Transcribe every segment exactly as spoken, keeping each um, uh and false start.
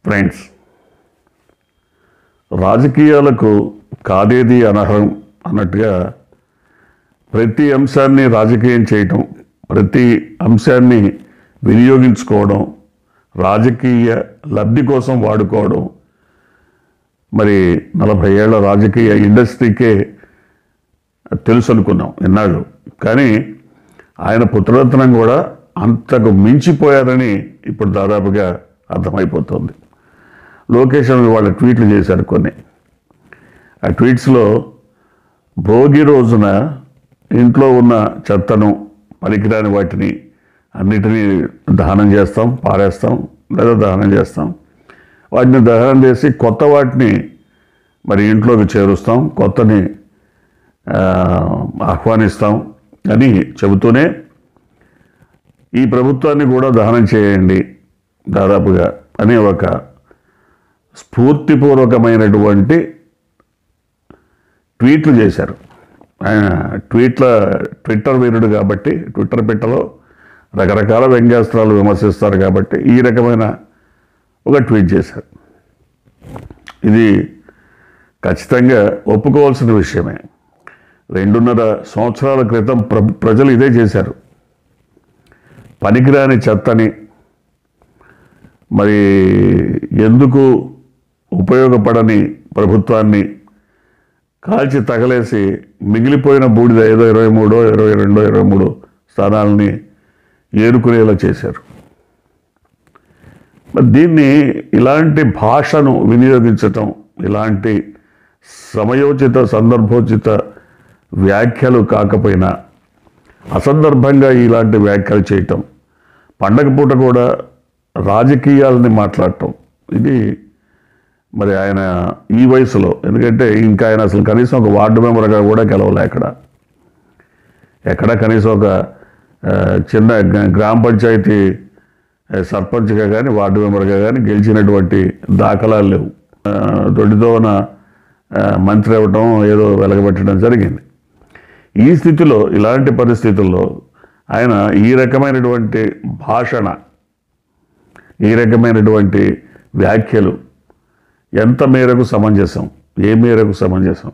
Friends, రాజకీయాలకు కాదేది అనర్హం అన్నట్టుగా ప్రతి అంశాన్ని రాజకీయం చేయటం, ప్రతి అంశాన్ని వినియోగించుకోవడం, రాజకీయ లబ్ధి కోసం వాడుకోవడం మరి నలభై ఏళ్ల రాజకీయ ఇండస్ట్రీకే తెలుసు అనుకున్నాం ఎన్నాళ్ళు. కానీ ఆయన పుత్రరత్నం కూడా అంతకు మించిపోయారని ఇప్పుడు దాదాపుగా అర్థమైపోతుంది. లోకేష్ వాళ్ళ ట్వీట్లు చేశారు కొన్ని. ఆ ట్వీట్స్లో భోగి రోజున ఇంట్లో ఉన్న చెత్తను, పనికిరాని వాటిని అన్నిటినీ దహనం చేస్తాం, పారేస్తాం లేదా దహనం చేస్తాం. వాటిని దహనం చేసి కొత్త వాటిని మరి ఇంట్లోకి చేరుస్తాం, కొత్తని ఆహ్వానిస్తాం అని చెబుతూనే ఈ ప్రభుత్వాన్ని కూడా దహనం చేయండి దాదాపుగా అనే ఒక స్ఫూర్తిపూర్వకమైనటువంటి ట్వీట్లు చేశారు. ఆయన ట్వీట్ల ట్విట్టర్ వీరుడు కాబట్టి ట్విట్టర్ పెట్టలో రకరకాల వ్యంగ్యాస్త్రాలు విమర్శిస్తారు కాబట్టి ఈ రకమైన ఒక ట్వీట్ చేశారు. ఇది ఖచ్చితంగా ఒప్పుకోవాల్సిన విషయమే. రెండున్నర సంవత్సరాల క్రితం ప్ర ప్రజలు ఇదే చేశారు. పనికిరాని చెత్తని మరి ఎందుకు ఉపయోగపడని ప్రభుత్వాన్ని కాల్చి తగలేసి మిగిలిపోయిన బూడిద ఏదో ఇరవై మూడో ఇరవై రెండో ఇరవై మూడు స్థానాలని ఏరుకునేలా చేశారు. మరి దీన్ని ఇలాంటి భాషను వినియోగించటం, ఇలాంటి సమయోచిత సందర్భోచిత వ్యాఖ్యలు కాకపోయినా అసందర్భంగా ఇలాంటి వ్యాఖ్యలు చేయటం, పండగ పూట కూడా రాజకీయాలని మాట్లాడటం, ఇది మరి ఆయన ఈ వయసులో, ఎందుకంటే ఇంకా ఆయన అసలు కనీసం ఒక వార్డు మెంబర్గా కూడా గెలవలే. ఎక్కడ ఎక్కడ కనీసం ఒక చిన్న గ్రామ పంచాయతీ సర్పంచ్గా కానీ వార్డు మెంబర్గా కానీ గెలిచినటువంటి దాఖలాలు లేవు. దొడ్డిదోన మంత్రి అవ్వటం, ఏదో వెలగబెట్టడం జరిగింది. ఈ స్థితిలో, ఇలాంటి పరిస్థితుల్లో ఆయన ఈ రకమైనటువంటి భాషణ, ఈ రకమైనటువంటి వ్యాఖ్యలు ఎంత మేరకు సమంజసం, ఏ మేరకు సమంజసం?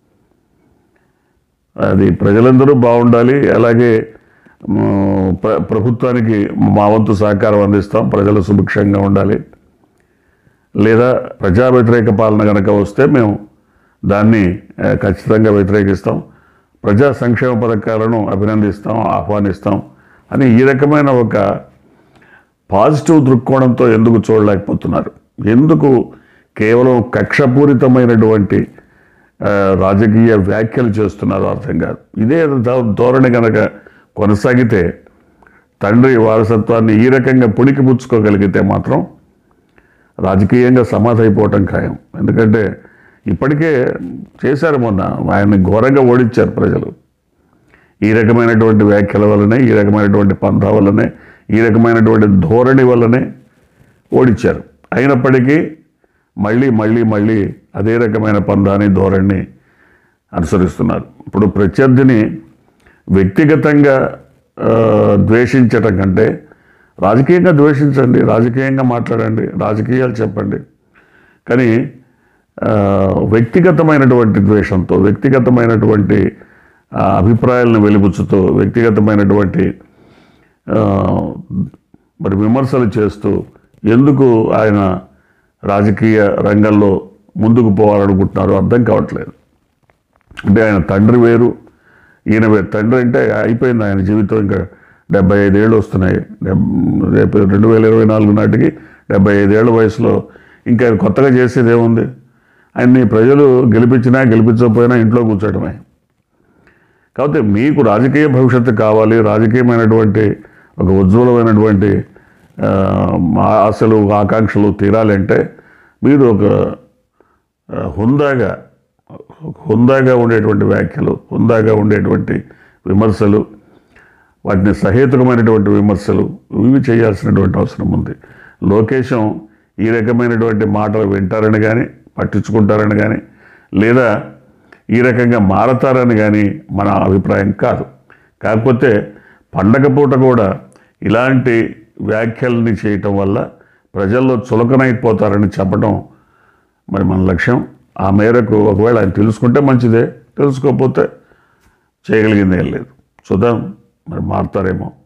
అది ప్రజలందరూ బాగుండాలి, అలాగే ప్ర ప్రభుత్వానికి మా వంతు సహకారం అందిస్తాం, ప్రజలు సుభిక్షంగా ఉండాలి, లేదా ప్రజా వ్యతిరేక పాలన కనుక వస్తే మేము దాన్ని ఖచ్చితంగా వ్యతిరేకిస్తాం, ప్రజా సంక్షేమ పథకాలను అభినందిస్తాం, ఆహ్వానిస్తాం అని ఈ రకమైన ఒక పాజిటివ్ దృక్కోణంతో ఎందుకు చూడలేకపోతున్నారు? ఎందుకు కేవలం కక్షపూరితమైనటువంటి రాజకీయ వ్యాఖ్యలు చేస్తున్నారు అర్థం కాదు. ఇదే ధోరణి కనుక కొనసాగితే, తండ్రి వారసత్వాన్ని ఈ రకంగా పుణికిపుచ్చుకోగలిగితే మాత్రం రాజకీయంగా సమాధైపోవటం ఖాయం. ఎందుకంటే ఇప్పటికే చేశారు, మొన్న ఆయన్ని ఘోరంగా ఓడించారు ప్రజలు. ఈ రకమైనటువంటి వ్యాఖ్యల వల్లనే, ఈ రకమైనటువంటి పంథా వల్లనే, ఈ రకమైనటువంటి ధోరణి వల్లనే ఓడించారు. అయినప్పటికీ మళ్ళీ మళ్ళీ మళ్ళీ అదే రకమైన పందాన్ని, ధోరణిని అనుసరిస్తున్నారు. ఇప్పుడు ప్రత్యర్థిని వ్యక్తిగతంగా ద్వేషించటం కంటే రాజకీయంగా ద్వేషించండి, రాజకీయంగా మాట్లాడండి, రాజకీయాలు చెప్పండి. కానీ వ్యక్తిగతమైనటువంటి ద్వేషంతో, వ్యక్తిగతమైనటువంటి అభిప్రాయాలను వెలిబుచ్చుతూ, వ్యక్తిగతమైనటువంటి మరి విమర్శలు చేస్తూ ఎందుకు ఆయన రాజకీయ రంగంలో ముందుకు పోవాలనుకుంటున్నారో అర్థం కావట్లేదు. అంటే ఆయన తండ్రి వేరు, ఈయన వేరు. తండ్రి అంటే అయిపోయింది ఆయన జీవితం, ఇంకా డెబ్బై ఐదేళ్ళు వస్తున్నాయి. రేపు రెండు వేల ఇరవై నాలుగు నాటికి డెబ్బై ఐదేళ్ల వయసులో ఇంకా కొత్తగా చేసేది ఏముంది? ఆయన్ని ప్రజలు గెలిపించినా గెలిపించకపోయినా ఇంట్లో కూర్చోవడమే. కాకపోతే మీకు రాజకీయ భవిష్యత్తు కావాలి, రాజకీయమైనటువంటి ఒక ఉజ్వలమైనటువంటి ఆశలు, ఆకాంక్షలు తీరాలంటే మీరు ఒక హుందాగా హుందాగా ఉండేటువంటి వ్యాఖ్యలు, హుందాగా ఉండేటువంటి విమర్శలు, వాటిని సహేతుకమైనటువంటి విమర్శలు ఇవి చేయాల్సినటువంటి అవసరం ఉంది. లోకేశం ఈ రకమైనటువంటి మాటలు వింటారని కానీ, పట్టించుకుంటారని కానీ, లేదా ఈ రకంగా మారతారని కానీ మన అభిప్రాయం కాదు. కాకపోతే పండగ పూట కూడా ఇలాంటి వ్యాఖ్యల్ని చేయటం వల్ల ప్రజల్లో చులకనైపోతారని చెప్పడం మరి మన లక్ష్యం. ఆ మేరకు ఒకవేళ ఆయన తెలుసుకుంటే మంచిదే, తెలుసుకోకపోతే చేయగలిగింది ఏం లేదు. చూద్దాం మరి మారుతారేమో.